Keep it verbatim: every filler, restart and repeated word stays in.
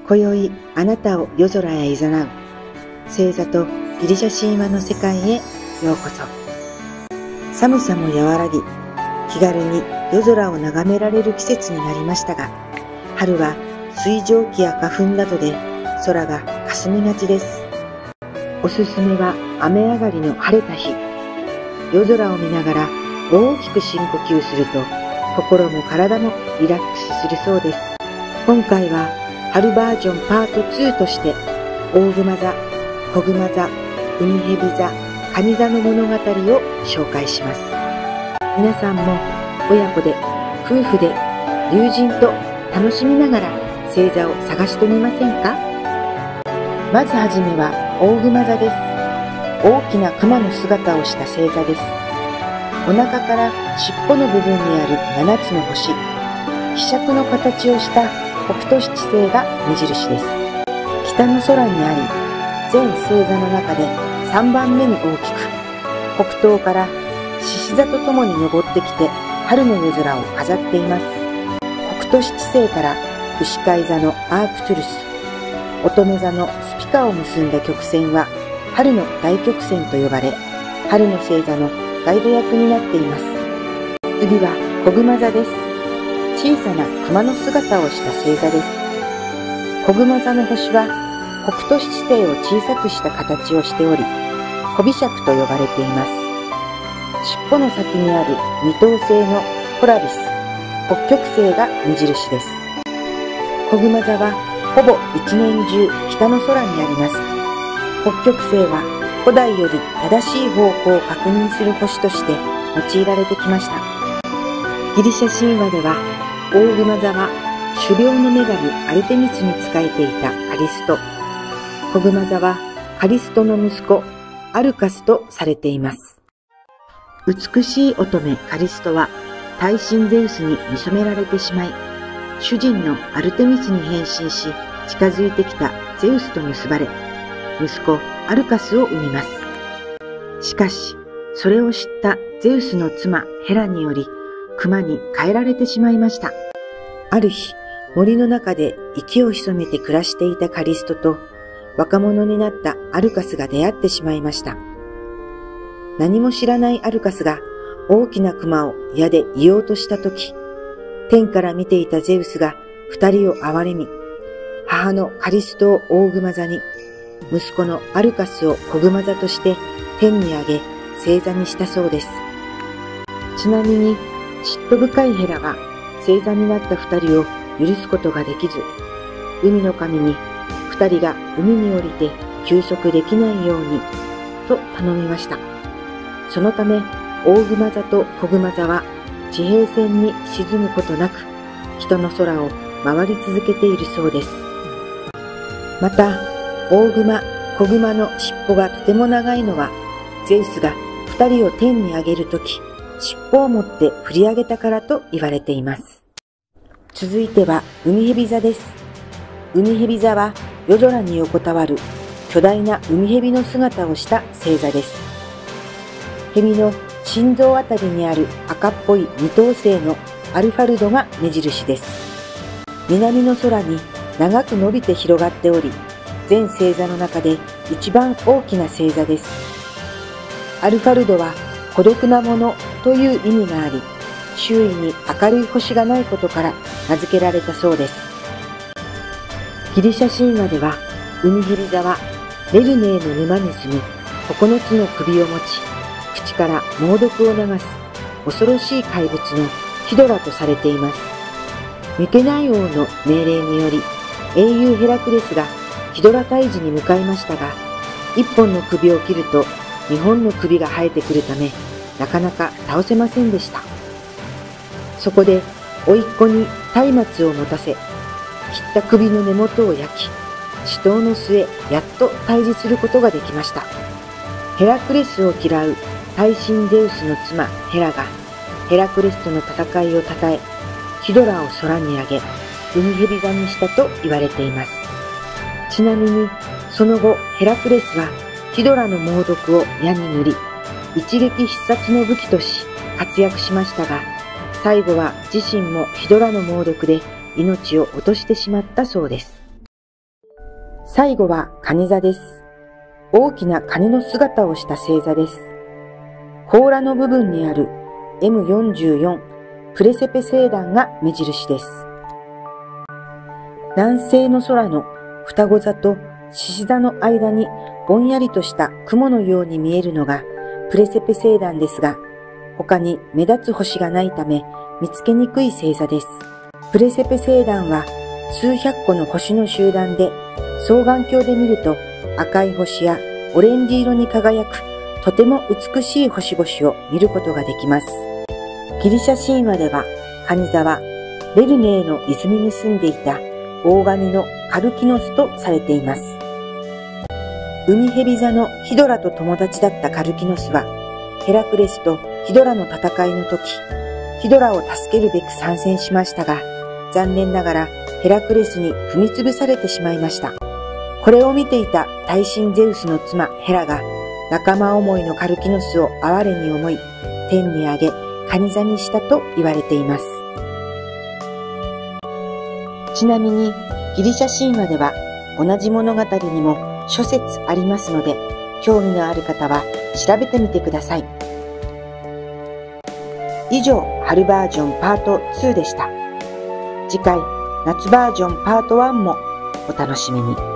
今宵あなたを夜空へ誘う星座とギリシャ神話の世界へようこそ。寒さも和らぎ、気軽に夜空を眺められる季節になりましたが、春は水蒸気や花粉などで空が霞みがちです。おすすめは雨上がりの晴れた日。夜空を見ながら大きく深呼吸すると心も体もリラックスするそうです。今回は春バージョンパートツーとして大熊座、子熊座、海蛇座、蟹座の物語を紹介します。皆さんも親子で夫婦で友人と楽しみながら星座を探してみませんか？まずはじめは大熊座です。大きな熊の姿をした星座です。お腹から尻尾の部分にあるななつの星、ひしゃくの形をした北斗七星が目印です。北の空にあり、全星座の中でさんばんめに大きく、北東から獅子座とともに登ってきて春の夜空を飾っています。北斗七星から牛飼い座のアークトゥルス、乙女座のスピカを結んだ曲線は春の大曲線と呼ばれ、春の星座のガイド役になっています。次は子熊座です。小さな熊の姿をした星座です。子熊座の星は北斗七星を小さくした形をしており、小飛尺と呼ばれています。尻尾の先にある二等星のポラリス、北極星が目印です。子熊座はほぼ一年中北の空にあります。北極星は古代より正しい方向を確認する星として用いられてきました。ギリシャ神話では大熊座は狩猟の女神アルテミスに仕えていたカリスト、子熊座はカリストの息子アルカスとされています。美しい乙女カリストは大神ゼウスに見初められてしまい、主人のアルテミスに変身し近づいてきたゼウスと結ばれ、息子アルカスを産みます。しかしそれを知ったゼウスの妻ヘラにより熊に変えられてしまいました。ある日、森の中で息を潜めて暮らしていたカリストと若者になったアルカスが出会ってしまいました。何も知らないアルカスが大きな熊を矢で射おうとしたとき、天から見ていたゼウスが二人を憐れみ、母のカリストを大熊座に、息子のアルカスを子熊座として天に上げ星座にしたそうです。ちなみに嫉妬深いヘラは星座になった二人を許すことができず、海の神に二人が海に降りて休息できないようにと頼みました。そのため大熊座と子熊座は地平線に沈むことなく北の空を回り続けているそうです。また大熊、子熊の尻尾がとても長いのはゼウスが二人を天に上げるとき尻尾を持って振り上げたからと言われています。続いては海蛇座です。海蛇座は夜空に横たわる巨大な海蛇の姿をした星座です。蛇の心臓あたりにある赤っぽい二等星のアルファルドが目印です。南の空に長く伸びて広がっており、全星座の中で一番大きな星座です。アルファルドは孤独なものという意味があり、周囲に明るい星がないことから名付けられたそうです。ギリシャ神話では海蛇座はレルネーの沼に住みここのつの首を持ち、口から猛毒を流す恐ろしい怪物のヒドラとされています。ミケナイ王の命令により英雄ヘラクレスがヒドラ退治に向かいましたが、一本の首を切ると二本の首が生えてくるためなかなか倒せませんでした。そこで甥っ子に松明を持たせ、切った首の根元を焼き、死闘の末やっと退治することができました。ヘラクレスを嫌う大神ゼウスの妻ヘラがヘラクレスとの戦いをたたえ、ヒドラを空に上げ海蛇座にしたと言われています。ちなみにその後ヘラクレスはヒドラの猛毒を矢に塗り、一撃必殺の武器とし活躍しましたが、最後は自身もヒドラの猛毒で命を落としてしまったそうです。 最後は蟹座です。大きな蟹の姿をした星座です。甲羅の部分にある エムよんじゅうよん プレセペ星団が目印です。南西の空の双子座と獅子座の間にぼんやりとした雲のように見えるのがプレセペ星団ですが、他に目立つ星がないため見つけにくい星座です。プレセペ星団は数百個の星の集団で、双眼鏡で見ると赤い星やオレンジ色に輝くとても美しい星々を見ることができます。ギリシャ神話では蟹座はレルネーの泉に住んでいた大蟹のカルキノスとされています。海蛇座のヒドラと友達だったカルキノスはヘラクレスとヒドラの戦いの時、ヒドラを助けるべく参戦しましたが、残念ながらヘラクレスに踏みつぶされてしまいました。これを見ていた大神ゼウスの妻ヘラが仲間思いのカルキノスを哀れに思い、天に上げ蟹座にしたと言われています。ちなみにギリシャ神話では同じ物語にも諸説ありますので、興味のある方は調べてみてください。以上、春バージョンパートツーでした。次回、夏バージョンパートワンもお楽しみに。